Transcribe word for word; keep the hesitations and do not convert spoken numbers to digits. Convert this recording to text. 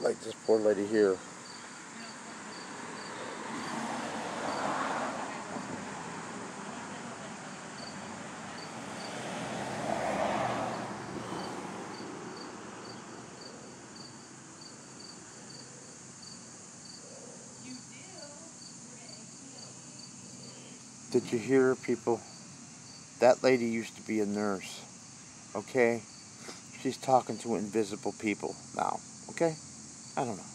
Like this poor lady here. Did you hear, people? That lady used to be a nurse. Okay? She's talking to invisible people now. Okay? I don't know.